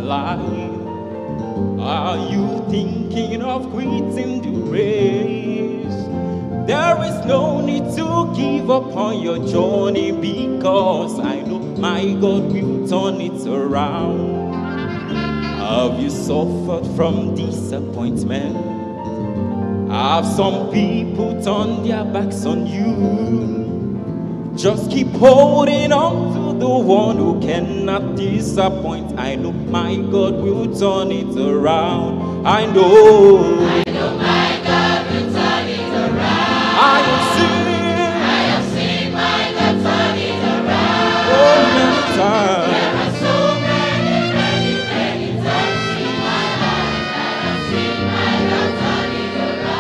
life? Are you thinking of quitting the race? There is no need to give up on your journey, because I know my God will turn it around. Have you suffered from disappointment? Have some people turned their backs on you? Just keep holding on to the one who cannot disappoint. I know my God will turn it around. I know my God will turn it around. I have seen my God turn it around. so many times. There are so many times in my life that I've seen my God turn it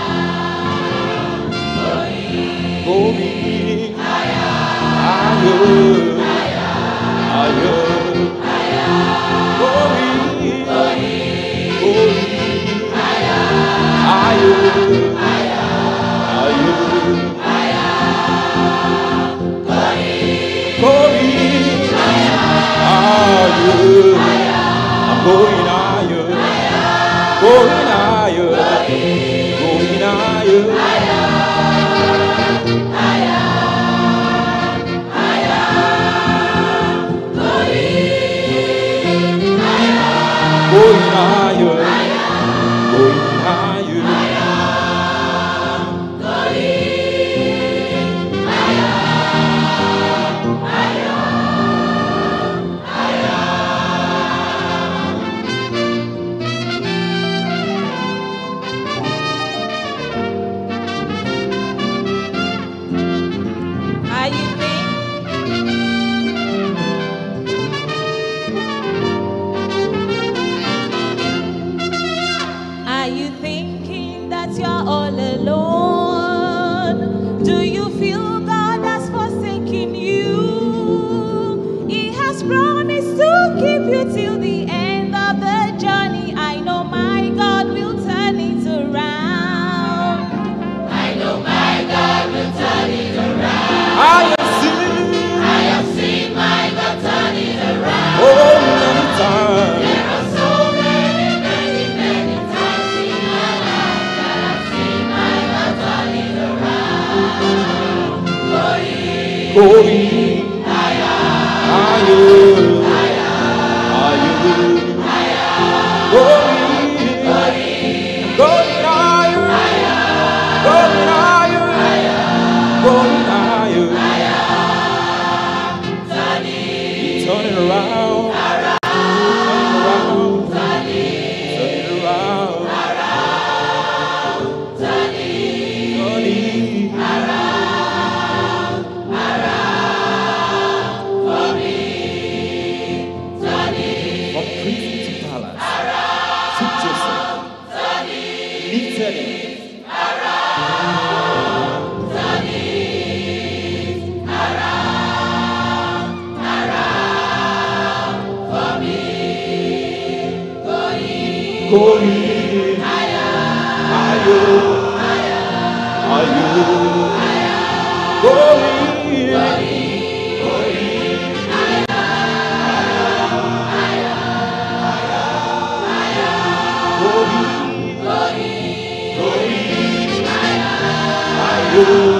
around. Going higher. Are you thinking that you're all alone? Do you feel God has forsaken you? He has promised to keep you till the end of the journey. I know my God will turn it around. I know my God will turn it around. I have seen my God turn it around. oh, many times. There are so many times in my life that I've seen my God turn it around. Going higher. Turn it around. Going higher. Going higher.